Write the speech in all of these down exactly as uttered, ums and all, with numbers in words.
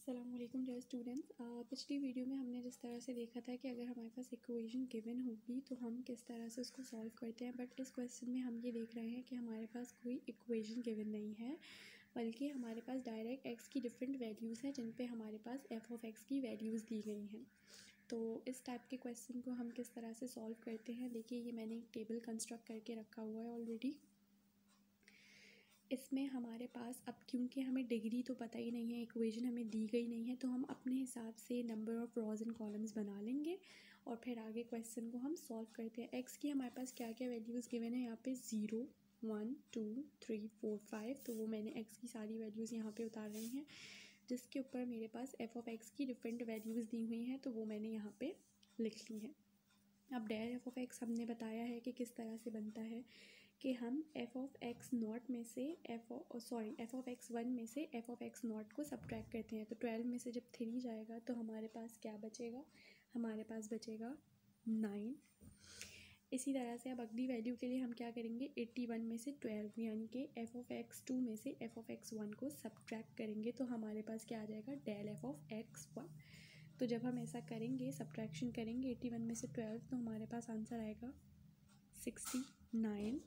अस्सलामुअलैकुम dear students. पिछली video में हमने जिस तरह से देखा था कि अगर हमारे पास इक्वेशन गिवन होगी तो हम किस तरह से उसको सॉल्व करते हैं, बट इस क्वेश्चन में हम ये देख रहे हैं कि हमारे पास कोई इक्वेशन गिवन नहीं है, बल्कि हमारे पास डायरेक्ट एक्स की डिफरेंट वैल्यूज़ हैं जिन पे हमारे पास एफ ऑफ एक्स की वैल्यूज़ दी गई हैं। तो इस टाइप के क्वेश्चन को हम किस तरह से सॉल्व करते हैं, देखिए ये मैंने एक टेबल कंस्ट्रक्ट करके रखा हुआ है ऑलरेडी। इसमें हमारे पास अब क्योंकि हमें डिग्री तो पता ही नहीं है, इक्वेशन हमें दी गई नहीं है, तो हम अपने हिसाब से number of rows and columns बना लेंगे और फिर आगे क्वेश्चन को हम सॉल्व करते हैं। एक्स की हमारे पास क्या क्या वैल्यूज़ गिवन है यहाँ पे, zero one two three four five, तो वो मैंने एक्स की सारी वैल्यूज़ यहाँ पे उतार रही हैं, जिसके ऊपर मेरे पास एफ ऑफ एक्स की डिफरेंट वैल्यूज़ दी हुई हैं, तो वो मैंने यहाँ पर लिख ली हैं। अब डेल एफ ऑफ एक्स हमने बताया है कि किस तरह से बनता है कि हम एफ ऑफ एक्स नॉट में से F sorry F of X one में से एफ ऑफ एक्स नॉट को सब्ट्रैक्ट करते हैं। तो ट्वेल्व में से जब थ्री जाएगा तो हमारे पास क्या बचेगा, हमारे पास बचेगा नाइन। इसी तरह से अब अगली वैल्यू के लिए हम क्या करेंगे, एट्टी वन में से ट्वेल्व यानी कि एफ ऑफ एक्स टू में से एफ ऑफ एक्स वन को सब्ट्रैक्ट करेंगे तो हमारे पास क्या आ जाएगा, del F of X one. तो जब हम ऐसा करेंगे, सब्ट्रैक्शन करेंगे एट्टी वन में से ट्वेल्व, तो हमारे पास आंसर आएगा सिक्सटी नाइन।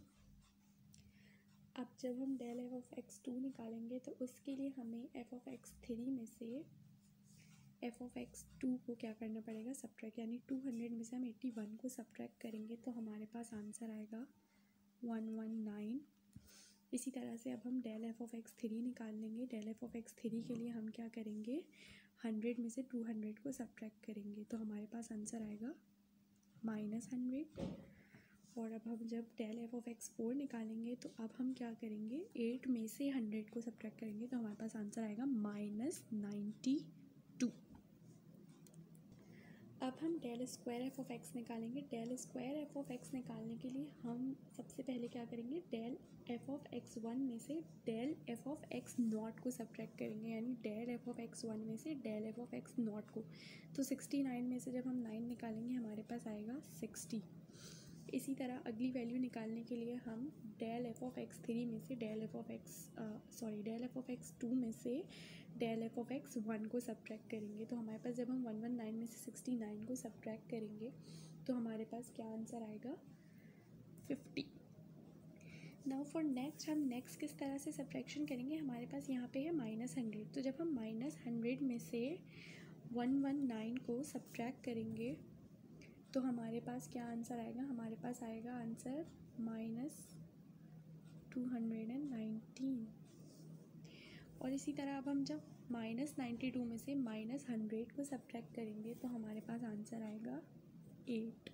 अब जब हम del F of X two निकालेंगे तो उसके लिए हमें एफ ऑफ एक्स थ्री में से एफ ऑफ एक्स टू को क्या करना पड़ेगा, सब्ट्रैक्ट, यानी टू हंड्रेड में से हम एट्टी वन को सब्ट्रैक्ट करेंगे तो हमारे पास आंसर आएगा वन वन नाइन। इसी तरह से अब हम del F of X three निकाल लेंगे। Del F of X three के लिए हम क्या करेंगे, हंड्रेड में से टू हंड्रेड को सब्ट्रैक्ट करेंगे तो हमारे पास आंसर आएगा माइनस हंड्रेड। और अब हम जब del F of X four निकालेंगे तो अब हम क्या करेंगे, एट में से हंड्रेड को सब्ट्रैक्ट करेंगे तो हमारे पास आंसर आएगा माइनस नाइन्टी टू। अब हम del square F of X निकालेंगे। Del square F of X निकालने के लिए हम सबसे पहले क्या करेंगे, del F of X one में से del F of X naught को सब्ट्रैक्ट करेंगे, यानी del F of X one में से del F of X naught को। तो सिक्सटी नाइन में से जब हम नाइन निकालेंगे हमारे पास आएगा सिक्सटी। इसी तरह अगली वैल्यू निकालने के लिए हम del F of X three में से del F of X sorry del F of X two में से del F of X one को सब्ट्रैक्ट करेंगे। तो हमारे पास जब हम वन वन नाइन में से सिक्सटी नाइन को सब्ट्रैक्ट करेंगे तो हमारे पास क्या आंसर आएगा, फिफ्टी। नाउ फॉर नेक्स्ट, हम नेक्स्ट किस तरह से सब्ट्रैक्शन करेंगे, हमारे पास यहाँ पे है माइनस हंड्रेड, तो जब हम माइनस हंड्रेड में से वन वन नाइन को सब्ट्रैक्ट करेंगे तो हमारे पास क्या आंसर आएगा, हमारे पास आएगा answer minus two hundred and nineteen. और इसी तरह अब हम जब माइनस नाइन्टी टू में से माइनस हंड्रेड को सब्ट्रैक्ट करेंगे तो हमारे पास आंसर आएगा एट।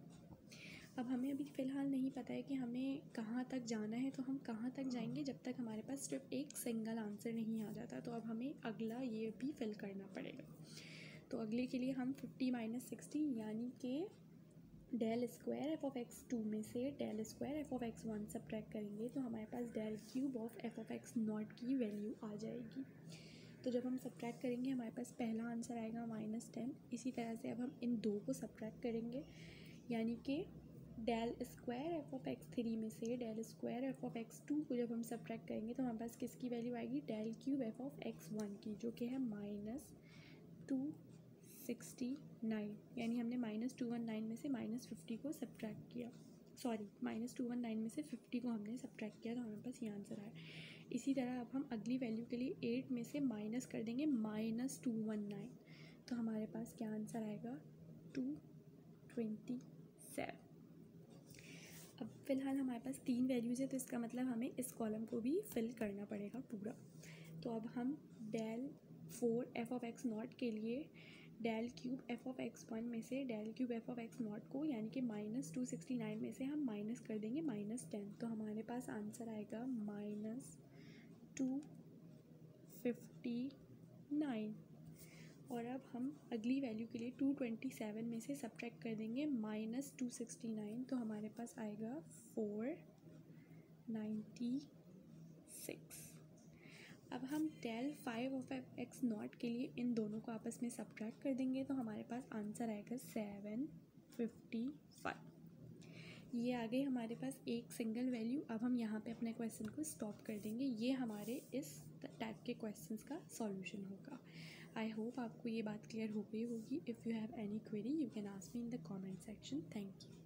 अब हमें अभी फ़िलहाल नहीं पता है कि हमें कहाँ तक जाना है, तो हम कहाँ तक जाएंगे जब तक हमारे पास सिर्फ एक सिंगल आंसर नहीं आ जाता। तो अब हमें अगला ये भी फिल करना पड़ेगा। तो अगले के लिए हम फिफ्टी माइनस सिक्सटी यानी कि del square F of X two में से del square F of X one subtract करेंगे तो हमारे पास del cube of F of X naught की वैल्यू आ जाएगी। तो जब हम सब्ट्रैक्ट करेंगे हमारे पास पहला आंसर आएगा माइनस टेन। इसी तरह से अब हम इन दो को सब्ट्रैक्ट करेंगे, यानी कि del square F of X three में से del square F of X two को जब हम सब्ट्रैक्ट करेंगे तो हमारे पास किसकी वैल्यू आएगी, del cube F of X one की, जो कि है माइनस टू सिक्सटी नाइन, यानी हमने माइनस टू वन नाइन में से माइनस फिफ्टी को सब्ट्रैक्ट किया, sorry minus two one nine में से फिफ्टी को हमने सब्ट्रैक्ट किया तो हमारे पास ये आंसर आया। इसी तरह अब हम अगली वैल्यू के लिए एट में से माइनस कर देंगे माइनस टू वन नाइन, तो हमारे पास क्या आंसर आएगा, टू ट्वेंटी सेवन। अब फ़िलहाल हमारे पास तीन वैल्यूज़ है तो इसका मतलब हमें इस कॉलम को भी फिल करना पड़ेगा पूरा। तो अब हम del four F of X naught के लिए del cube F of X one में से del cube F of X naught को, यानी कि माइनस टू सिक्सटी नाइन में से हम माइनस कर देंगे माइनस टेन, तो हमारे पास आंसर आएगा माइनस टू फिफ्टी नाइन। और अब हम अगली वैल्यू के लिए टू ट्वेंटी सेवन में से सब्ट्रैक्ट कर देंगे माइनस टू सिक्सटी नाइन, तो हमारे पास आएगा फोर नाइन्टी सिक्स। अब हम del five of X naught के लिए इन दोनों को आपस में सब्ट्रैक्ट कर देंगे तो हमारे पास आंसर आएगा सेवन फिफ्टी फाइव। ये आ गई हमारे पास एक सिंगल वैल्यू। अब हम यहाँ पे अपने क्वेश्चन को स्टॉप कर देंगे। ये हमारे इस टाइप के क्वेश्चंस का सॉल्यूशन होगा। आई होप आपको ये बात क्लियर हो गई होगी. If you have any query you can ask me in the comment section. Thank you.